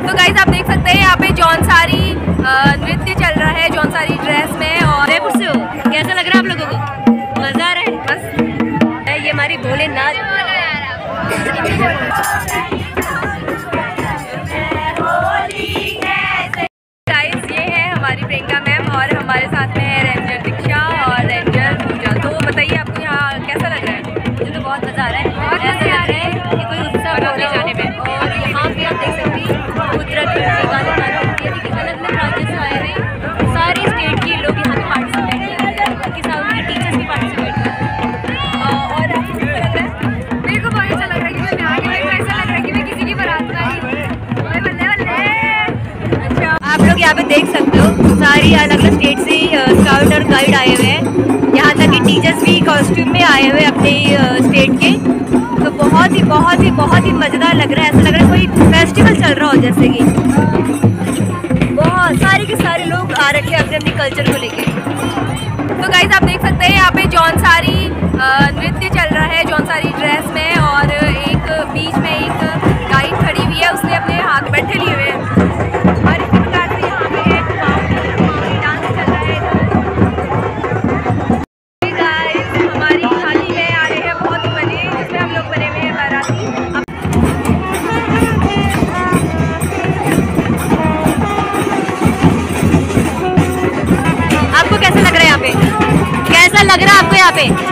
तो गाइस आप देख सकते हैं यहाँ पे जौनसारी नृत्य चल रहा है, जौनसारी ड्रेस में। और उदयपुर से हो, कैसा लग रहा है आप लोगों को? मजा आ रहा है? बस ये हमारी भोलेनाथ। गाइस ये है हमारी प्रियंका मैम और हमारे साथ में है रेंजर दीक्षा और रेंजर पूजा। तो बताइए आपको यहाँ कैसा लग रहा है? मुझे तो बहुत मजा आ रहा है। ऐसा लग रहा है कि कोई उत्सव हो रहा जाने में। और यहाँ पे आप देख सकते हैं उत्तराखंड के अलग अलग राज्य से आए हुए सारे स्टेट के लोग यहाँ पे पार्टिसिपेट कर रहे हैं, उनके साथ उनके टीचर्स भी पार्टिसिपेट कर रहे हैं। और आपको कैसा लग रहा है? मेरे को बहुत अच्छा लग रहा है कि मैं आगे मेरे को ऐसा लग रहा है कि मैं किसी की बारात में आई हूँ। अच्छा, आप लोग यहाँ पे देख सकते हो सारी अलग अलग स्टेट से स्काउट और गाइड आए हुए हैं। यहाँ तक कि टीचर्स भी कॉस्ट्यूम में आए हुए अपने स्टेट के। तो बहुत ही मज़ेदार लग रहा है। ऐसा लग रहा है कोई फेस्टिवल चल रहा हो, जैसे कि बहुत सारे के सारे लोग आ रखे हैं अपने अपने कल्चर को लेके। तो गाइस आप देख सकते हैं यहाँ पे जौनसारी नृत्य चल रहा है, जौनसारी ड्रेस में। और एक बीच में एक गाइड खड़ी हुई है, उसने अपने हाथ बैठे लिए हुए हैं। और इसी प्रकार से यहाँ पे एक डांस चल रहा है। गाइस हमारी थाली में आ रहे हैं बहुत ही मजे, जिसमें हम लोग बने हुए हैं बाराती। आपको कैसा लग रहा है यहाँ पे? कैसा लग रहा है आपको यहाँ पे?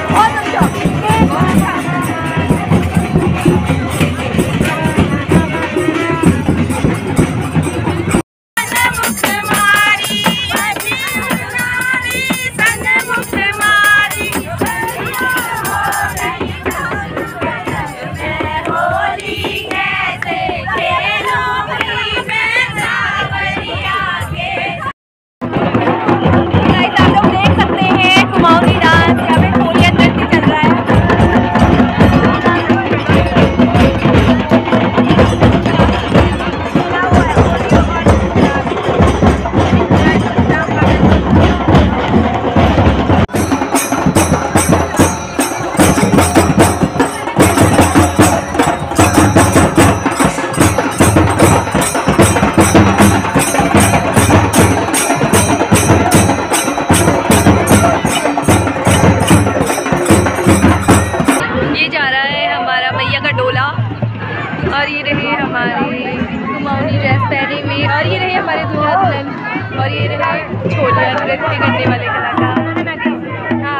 और ये रहे हमारे कुमाऊनी ड्रेस पहने में, और ये रहे हमारे दूल्हा दुल्हन, और ये रहे छोलिया नृत्य करने वाले कलाकार। हाँ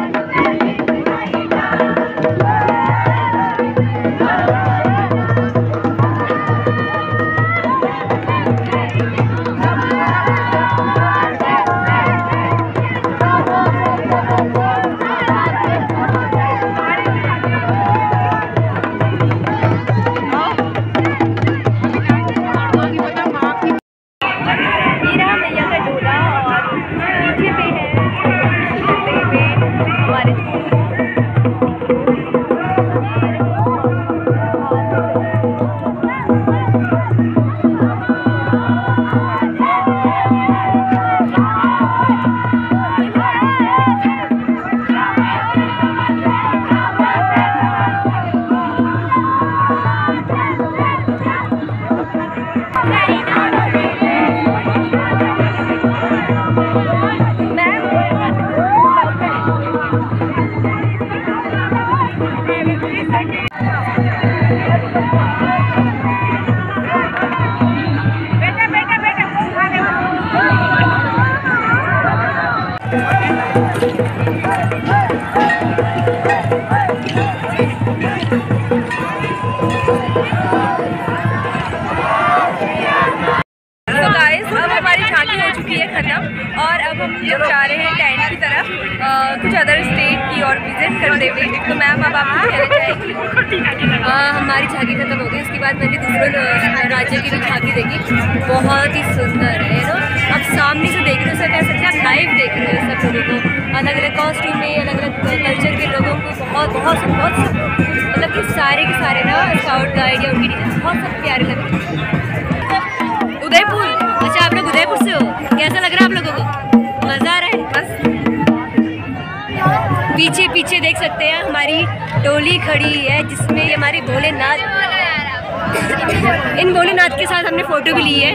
और अब हम लोग जा रहे हैं टेंट की तरफ कुछ अदर स्टेट की और विजिट करते हुए। तो मैम अब आपको कहना चाहेंगी? हमारी झांकी खत्म हो गई, उसके बाद मैंने दूसरे राज्य की भी झांकी देखी। बहुत ही सुंदर है ना। आप सामने से देख रहे हो, सर कह सकते हैं आप लाइव देख रहे हो सब लोगों को, अलग अलग कॉस्ट्यूम में, अलग अलग कल्चर के लोगों को। बहुत मतलब कि सारे के सारे ना स्काउट गाइड या उनकी टीचर्स बहुत सब प्यारे लग रहे हैं। उदयपुर, अच्छा आप लोग उदयपुर से हो, कैसा लग रहा है आप लोगों को? मज़ा आ रहा है? बस पीछे पीछे देख सकते हैं हमारी टोली खड़ी है, जिसमें ये हमारी भोलेनाथ इन भोलेनाथ के साथ हमने फ़ोटो भी ली है।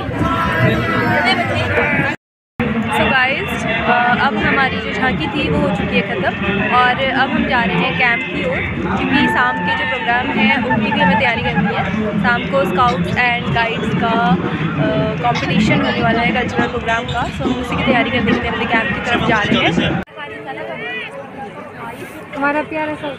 सो गाइस, अब हमारी जो झांकी थी वो हो चुकी है ख़त्म और अब हम जा रहे हैं कैंप की ओर, क्योंकि शाम के जो प्रोग्राम है उनकी भी हमें तैयारी करनी है। शाम को स्काउट्स एंड गाइड्स का कंपटीशन होने वाला है, कल्चरल प्रोग्राम का। सो हम उसी की तैयारी करने के लिए अपने कैंप की तरफ जा रहे हैं। हमारा प्यारा सा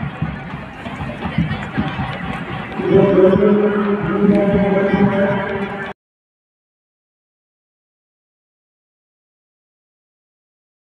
Thank you.